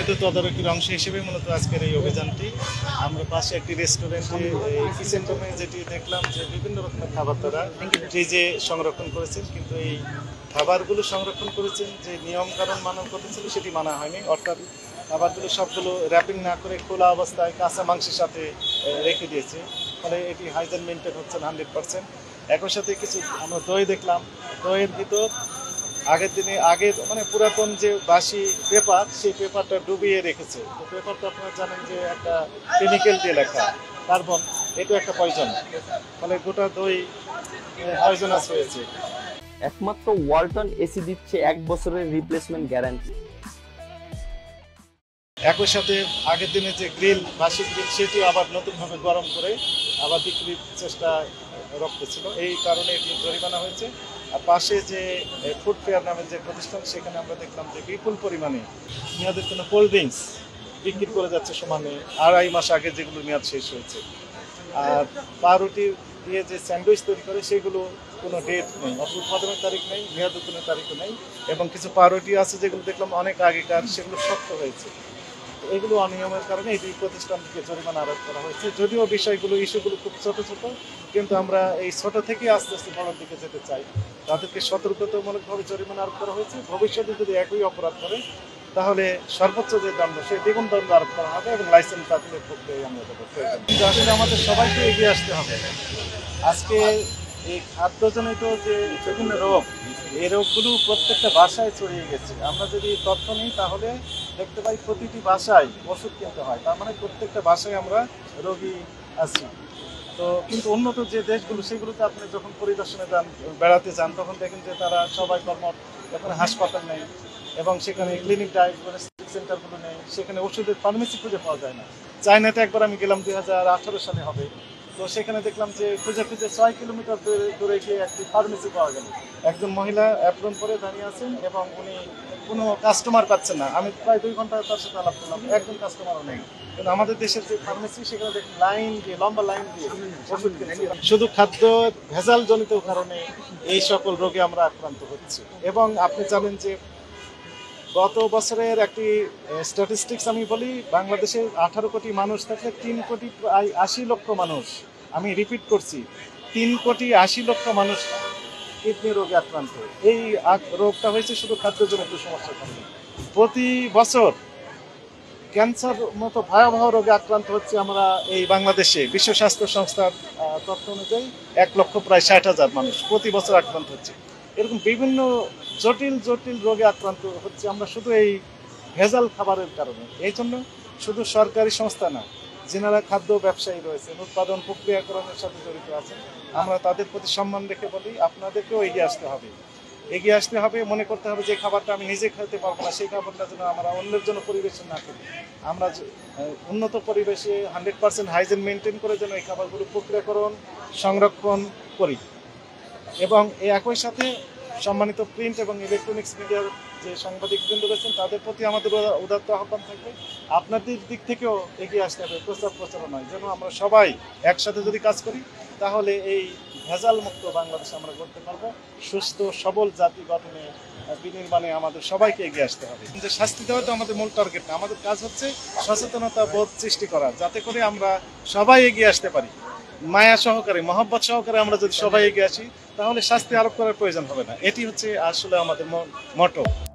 নিয়মিত তদারকির অংশ হিসেবে মূলত আজকের এই অভিযানটি। আমরা পাশে একটি রেস্টুরেন্টে কিচেন রুমে যেটি দেখলাম যে বিভিন্ন রকমের খাবার তারা ফ্রিজে সংরক্ষণ করেছেন, কিন্তু এই খাবারগুলো সংরক্ষণ করেছেন যে নিয়মকানুন মানার কথা ছিল সেটি মানা হয়নি। অর্থাৎ খাবারগুলো সবগুলো র্যাপিং না করে খোলা অবস্থায় কাঁচা মাংসের সাথে রেখে দিয়েছে, ফলে এটি হাইজেন মেনটেন হচ্ছেন 100%। একই সাথে কিছু আমরা দই দেখলাম, দইয়ের ভিতর আগে মানে পুরাতন যে বাসি পেপার, সেই পেপারটা ডুবিয়ে রেখেছে। তো পেপারটা আপনারা জানেন যে একটা কেমিক্যাল দিয়ে লেখা, কার্বন, এটা একটা পয়জন, ফলে গোটা দই পয়জনাস হয়েছে। একমাত্র ওয়ালটন এসি দিচ্ছে 1 বছরের রিপ্লেসমেন্ট গ্যারান্টি। একই সাথে আগের দিনে যে বাসি গ্রিল সেটিও আবার নতুনভাবে গরম করে আবার বিক্রির চেষ্টা রক্তেছিল, এই কারণে এটি জরিমানা হয়েছে। আর পাশে যে ফুড ফেয়ার নামের যে প্রতিষ্ঠান, সেখানে আমরা দেখলাম যে বিপুল পরিমাণে মেয়াদের কোনো কোল্ড ড্রিঙ্কস বিক্রি করে যাচ্ছে সমানে 2.5 মাস আগে যেগুলো মেয়াদ শেষ হয়েছে। আর পাউরুটি দিয়ে যে স্যান্ডউইচ তৈরি করে সেগুলো কোনো ডেট নেই, অর্থাৎ উৎপাদনের তারিখ নেই, মেয়াদ উত্তোলনের তারিখও নেই। এবং কিছু পাউরুটি আছে যেগুলো দেখলাম অনেক আগেকার, সেগুলো শক্ত হয়েছে। এগুলো অনিয়মের কারণে এই দুই প্রতিষ্ঠানকে জরিমানা আরোপ করা হয়েছে। যদিও ইস্যুগুলো খুব ছোট ছোট, কিন্তু আমরা এই ছোট থেকে আস্তে আস্তে বড়র দিকে যেতে চাই। তাদেরকে সতর্কতামূলকভাবে জরিমানা আরোপ করা হয়েছে। ভবিষ্যতে যদি একই অপরাধ করে তাহলে সর্বোচ্চ যে দণ্ড, সেই দ্বিগুণ দণ্ড আরোপ করা হবে এবং লাইসেন্স বাতিলের প্রক্রিয়ায় আমরা দেবো। কিন্তু আসলে আমাদের সবাইকে এগিয়ে আসতে হবে। আজকে এই খাদ্যজনিত যে বিভিন্ন রোগ, এই রোগগুলো প্রত্যেকটা বাসায় ছড়িয়ে গেছে। আমরা যদি তথ্য নিই তাহলে দেখতে পাই প্রতিটি বাসায় ওষুধ কিনতে হয়, তার মানে প্রত্যেকটা বাসায় আমরা রোগী আছি। তো কিন্তু উন্নত যে দেশগুলো, সেগুলোতে আপনি যখন পরিদর্শনে যান, বেড়াতে যান, তখন দেখেন যে তারা সবাই এখানে হাসপাতাল নেই এবং সেখানে ক্লিনিক ডায়াগনস্টিক সেন্টারগুলো নেই, সেখানে ওষুধের ফার্মেসি খুঁজে পাওয়া যায় না। চায়নাতে একবার আমি গেলাম 2018 সালে হবে, তো সেখানে দেখলাম যে খুঁজে 6 কিলোমিটার দূরে গিয়ে একটি ফার্মেসি পাওয়া গেল। একজন মহিলা অ্যাপ্রন পরে দাঁড়িয়ে আছেন এবং উনি কোনো কাস্টমার পাচ্ছেন না। আমি প্রায় 2 ঘন্টা তার সাথে আলাপ করলাম, একজন কাস্টমারও নেই। কিন্তু আমাদের দেশের যে ফার্মেসি, সেখানে দেখুন লম্বা লাইন দিয়ে ওষুধ কিনছি। শুধু খাদ্য ভেজাল জনিত কারণে এই সকল রোগে আমরা আক্রান্ত হচ্ছি। এবং আপনি জানেন যে গত বছরের একটি স্ট্যাটিস্টিক্স আমি বলি, বাংলাদেশে 18 কোটি মানুষ থাকলে 3 কোটি প্রায় 80 লক্ষ মানুষ, আমি রিপিট করছি, 3 কোটি 80 লক্ষ মানুষ কিডনি রোগে আক্রান্ত। এই রোগটা হয়েছে শুধু খাদ্যজনিত সমস্যার কারণে। প্রতি বছর ক্যান্সার মতো ভয়াবহ রোগে আক্রান্ত হচ্ছে আমরা এই বাংলাদেশে। বিশ্ব স্বাস্থ্য সংস্থার তথ্য অনুযায়ী 1 লক্ষ প্রায় 60,000 মানুষ প্রতি বছর আক্রান্ত হচ্ছে। এরকম বিভিন্ন জটিল রোগে আক্রান্ত হচ্ছে আমরা শুধু এই ভেজাল খাবারের কারণে। এই জন্য শুধু সরকারি সংস্থা না, যারা খাদ্য ব্যবসায়ী রয়েছেন, উৎপাদন প্রক্রিয়াকরণের সাথে জড়িত আছেন, আমরা তাদের প্রতি সম্মান রেখে বলি আপনাদেরকেও এগিয়ে আসতে হবে। মনে করতে হবে যে খাবারটা আমি নিজে খেতে পারবো না, সেই খাবারটা যেন আমরা অন্যের জন্য পরিবেশন না করি। আমরা উন্নত পরিবেশে 100% হাইজিন মেনটেন করে যেন এই খাবারগুলো প্রক্রিয়াকরণ, সংরক্ষণ করি। এবং একই সাথে সম্মানিত প্রিন্ট এবং ইলেকট্রনিক্স মিডিয়ার যে সাংবাদিকবৃন্দ রয়েছেন, তাদের প্রতি আমাদের উদাত্ত আহ্বান থাকবে, আপনাদের দিক থেকেও এগিয়ে আসতে হবে প্রচারণায়, যেন আমরা সবাই একসাথে যদি কাজ করি তাহলে এই ভেজাল মুক্ত বাংলাদেশ আমরা করতে পারবো। সুস্থ সবল জাতি গঠনে বিনির্মাণে আমাদের সবাইকে এগিয়ে আসতে হবে। যে শাস্তি দেওয়া তো আমাদের মূল টার্গেট না, আমাদের কাজ হচ্ছে সচেতনতা বোধ সৃষ্টি করা, যাতে করে আমরা সবাই এগিয়ে আসতে পারি। মায়া সহকারে, মহব্বত সহকারে আমরা যদি সবাই এগিয়ে আসি তাহলে শাস্তি আরোপ করার প্রয়োজন হবে না। এটি হচ্ছে আসলে আমাদের মটো।